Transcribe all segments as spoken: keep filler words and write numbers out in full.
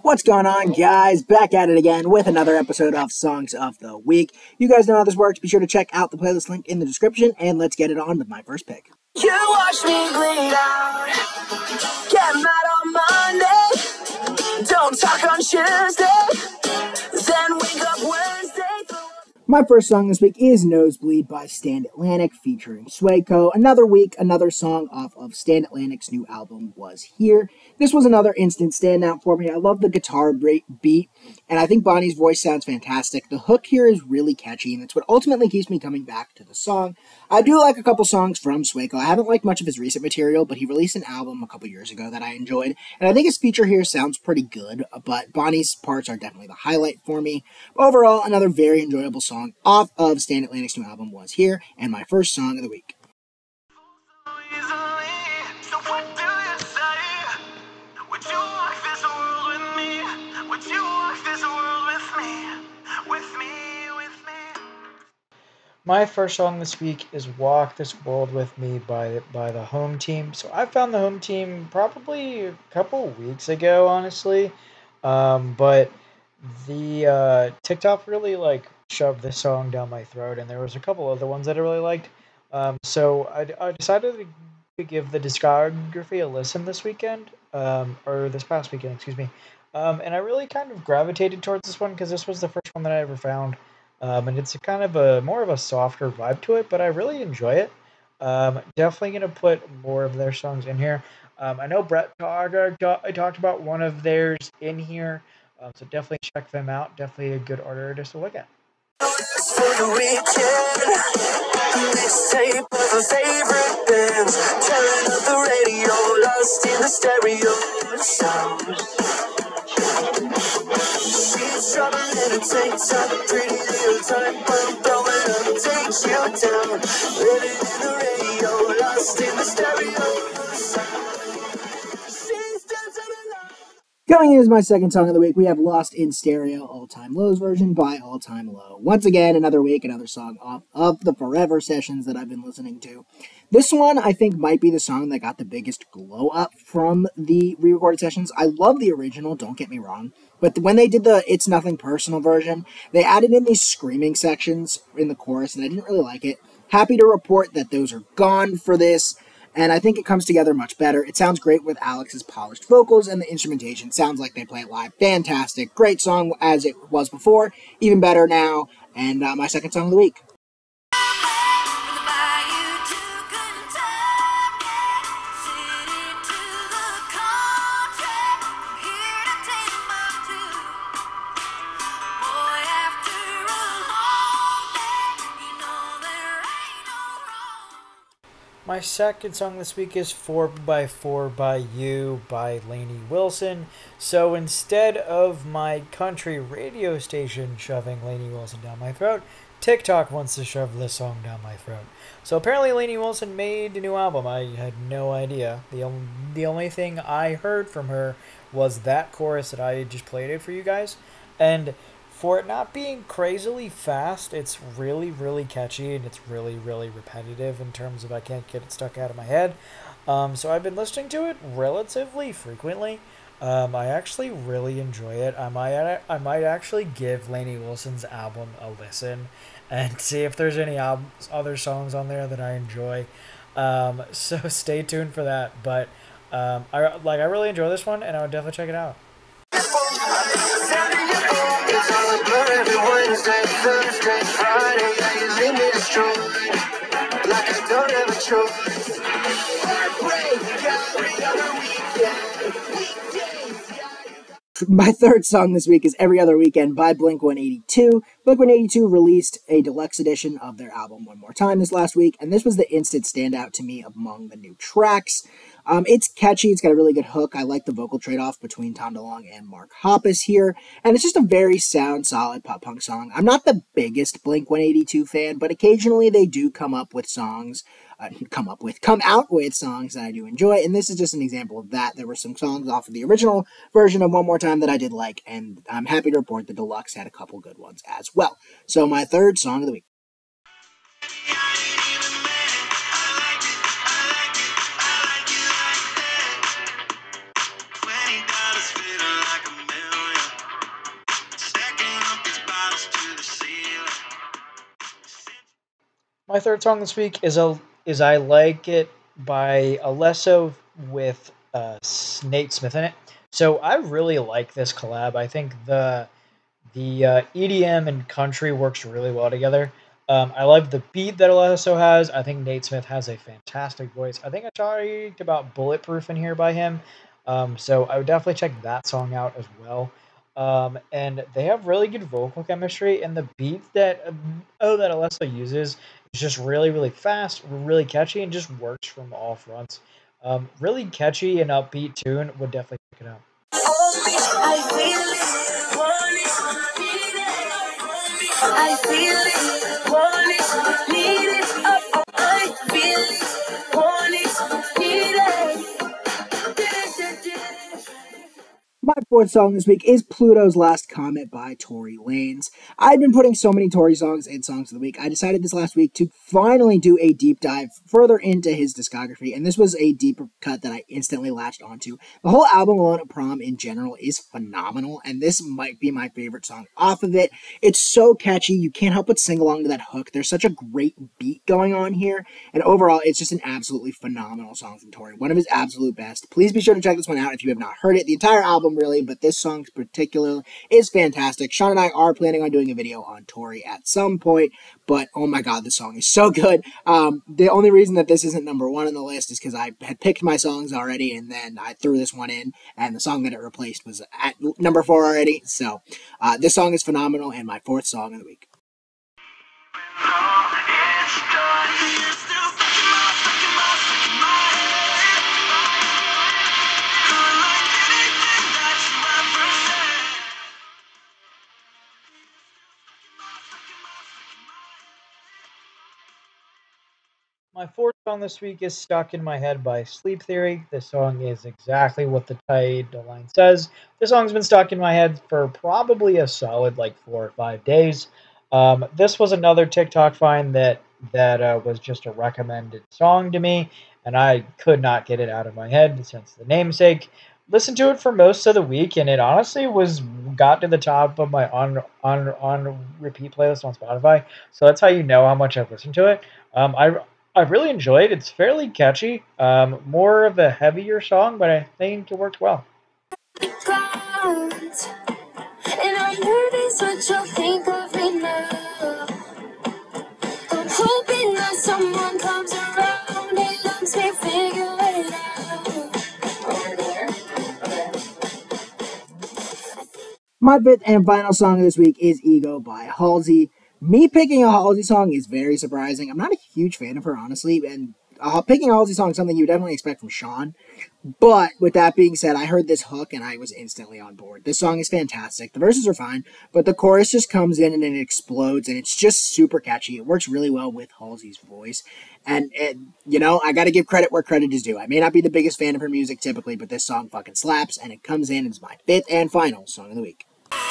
What's going on, guys? Back at it again with another episode of Songs of the Week. You guys know how this works. Be sure to check out the playlist link in the description, and let's get it on with my first pick. You watch me bleed out, get mad on Monday, don't talk on Tuesday, then wake up Wednesday. My first song this week is Nosebleed by Stand Atlantic featuring Swayco. Another week, another song off of Stand Atlantic's new album Was Here. This was another instant standout for me. I love the guitar beat, and I think Bonnie's voice sounds fantastic. The hook here is really catchy, and it's what ultimately keeps me coming back to the song. I do like a couple songs from Swayco. I haven't liked much of his recent material, but he released an album a couple years ago that I enjoyed, and I think his feature here sounds pretty good, but Bonnie's parts are definitely the highlight for me. Overall, another very enjoyable song off of Stand Atlantic's new album Was Here, and my first song of the week. My first song this week is Walk This World With Me by by the Home Team. So I found the Home Team probably a couple weeks ago, honestly. Um, but the uh, TikTok really like shoved this song down my throat, and there was a couple other ones that I really liked. Um, so I, I decided to give the discography a listen this weekend, um, or this past weekend, excuse me. Um, and I really kind of gravitated towards this one because this was the first one that I ever found. Um, and it's a kind of a more of a softer vibe to it, but I really enjoy it. Um, definitely going to put more of their songs in here. Um, I know Brett Togger I talked about one of theirs in here, um, so definitely check them out. Definitely a good artist to look at. For the weekend, mixtape of her favorite bands, turn up the radio, lost in the stereo sounds. She's trouble and it takes up a pretty little time, I'm blowing up, takes you down, living in the radio, lost in the stereo sound. She's dancing alone. Coming in as my second song of the week, we have Lost in Stereo, All Time Low's version by All Time Low. Once again, another week, another song off of the Forever sessions that I've been listening to. This one, I think, might be the song that got the biggest glow up from the re-recorded sessions. I love the original, don't get me wrong, but when they did the It's Nothing Personal version, they added in these screaming sections in the chorus, and I didn't really like it. Happy to report that those are gone for this. And I think it comes together much better. It sounds great with Alex's polished vocals, and the instrumentation sounds like they play it live. Fantastic. Great song as it was before, even better now, and uh, my second song of the week. My second song this week is four by four by You by Lainey Wilson. So instead of my country radio station shoving Lainey Wilson down my throat, TikTok wants to shove this song down my throat. So apparently Lainey Wilson made a new album. I had no idea. The, only, the only thing I heard from her was that chorus that I just played it for you guys. And for it not being crazily fast, it's really, really catchy, and it's really, really repetitive in terms of I can't get it stuck out of my head. Um, so I've been listening to it relatively frequently. Um, I actually really enjoy it. I might, I might actually give Lainey Wilson's album a listen and see if there's any albums, other songs on there that I enjoy. Um, so stay tuned for that. But um, I like I really enjoy this one, and I would definitely check it out. Every Wednesday, Thursday, Friday, yeah, you leave me destroyed, like I don't have a choice. Heartbreak every other weekend, weekdays, yeah. My third song this week is Every Other Weekend by Blink one eighty-two. Blink one eighty-two released a deluxe edition of their album One More Time this last week, and this was the instant standout to me among the new tracks. Um, it's catchy, it's got a really good hook. I like the vocal trade-off between Tom DeLonge and Mark Hoppus here, and it's just a very sound, solid pop-punk song. I'm not the biggest Blink one eighty-two fan, but occasionally they do come up with songs, uh, come up with, come out with songs that I do enjoy, and this is just an example of that. There were some songs off of the original version of One More Time that I did like, and I'm happy to report the deluxe had a couple good ones as well. So my third song of the week. Twenty dollars feeling like a million. My third song this week is a is I Like It by Alesso with uh, Nate Smith in it. So I really like this collab. I think the the uh, E D M and country works really well together. Um, I love the beat that Alesso has. I think Nate Smith has a fantastic voice. I think I talked about Bulletproof in here by him. Um, so I would definitely check that song out as well. Um, and they have really good vocal chemistry, and the beat that um, oh that Alesso uses is just really really fast, really catchy, and just works from all fronts. Um, really catchy and upbeat tune. Would definitely check it out. I feel it, want it, need it. I feel it, want it, need it. Oh, I feel it, want it, need it. My fourth song this week is Pluto's Last Comet by Tory Lanez. I've been putting so many Tory songs in Songs of the Week. I decided this last week to finally do a deep dive further into his discography, and this was a deeper cut that I instantly latched onto. The whole album Alone at Prom in general is phenomenal, and this might be my favorite song off of it. It's so catchy, you can't help but sing along to that hook. There's such a great beat going on here, and overall, it's just an absolutely phenomenal song from Tory. One of his absolute best. Please be sure to check this one out if you have not heard it. The entire album really, but this song particularly is fantastic. Sean and I are planning on doing a video on Tory at some point, but oh my god, this song is so good. Um, the only reason that this isn't number one on the list is because I had picked my songs already, and then I threw this one in, and the song that it replaced was at number four already. So uh, this song is phenomenal, and my fourth song of the week. My fourth song this week is Stuck in My Head by Sleep Theory. This song is exactly what the title line says. This song's been stuck in my head for probably a solid like four or five days. Um, this was another TikTok find that that uh, was just a recommended song to me, and I could not get it out of my head since the namesake. Listened to it for most of the week, and it honestly was got to the top of my on on on repeat playlist on Spotify. So that's how you know how much I've listened to it. Um, I I really enjoyed it. It's fairly catchy. Um, more of a heavier song, but I think it worked well. And I'm nervous what you'll think of me now. I'm hoping that someone comes around and lets me figure it out. Over there. Okay. My fifth and final song of this week is Ego by Halsey. Me picking a Halsey song is very surprising. I'm not a huge fan of her, honestly, and uh, picking a Halsey song is something you would definitely expect from Sean. But with that being said, I heard this hook and I was instantly on board. This song is fantastic. The verses are fine, but the chorus just comes in and it explodes, and it's just super catchy. It works really well with Halsey's voice. And, it, you know, I gotta give credit where credit is due. I may not be the biggest fan of her music typically, but this song fucking slaps, and it comes in as my fifth and final song of the week.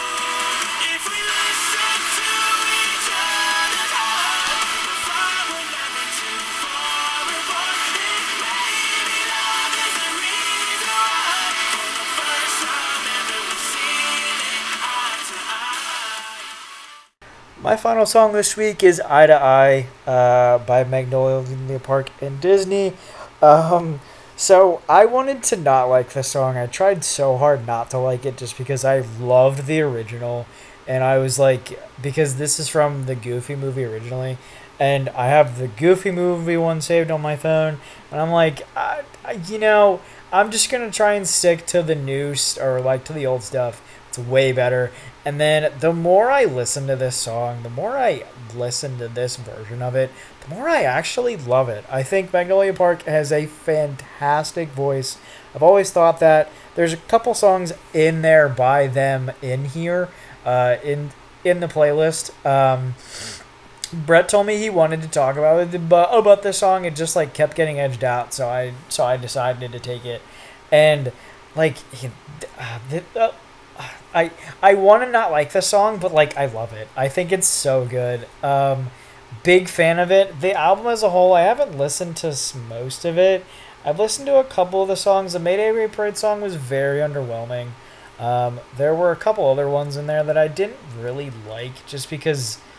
My final song this week is Eye to Eye uh, by Magnolia Park and Disney. Um, so I wanted to not like this song. I tried so hard not to like it just because I loved the original. And I was like, because this is from the Goofy movie originally. And I have the Goofy movie one saved on my phone. And I'm like, I, I, you know, I'm just going to try and stick to the new, st- or like to the old stuff. It's way better. And then the more I listen to this song, the more I listen to this version of it, the more I actually love it. I think Magnolia Park has a fantastic voice. I've always thought that. There's a couple songs in there by them in here, uh, in in the playlist. Um, Brett told me he wanted to talk about it, but about this song. It just like kept getting edged out, so I so I decided to take it. And like, uh, the, uh, I I want to not like the song, but like I love it. I think it's so good. Um, big fan of it. The album as a whole, I haven't listened to most of it. I've listened to a couple of the songs. The Mayday Ray Parade song was very underwhelming. Um, there were a couple other ones in there that I didn't really like, just because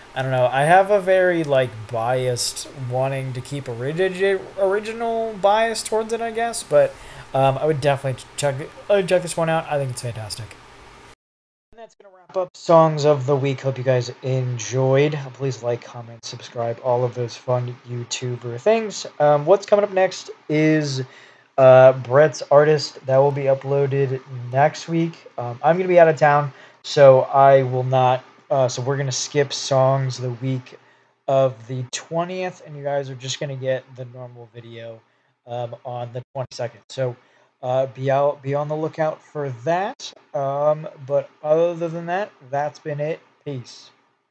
I don't know. I have a very like biased wanting to keep origi- original bias towards it, I guess. But um, I would definitely check uh, check this one out. I think it's fantastic. And that's gonna wrap up songs of the week. Hope you guys enjoyed. Please like, comment, subscribe, all of those fun YouTuber things. Um, what's coming up next is uh, Brett's Artist that will be uploaded next week. Um, I'm gonna be out of town, so I will not. Uh, so we're gonna skip songs the week of the twentieth, and you guys are just gonna get the normal video um, on the twenty-second. So uh, be out, be on the lookout for that. Um, but other than that, that's been it. Peace.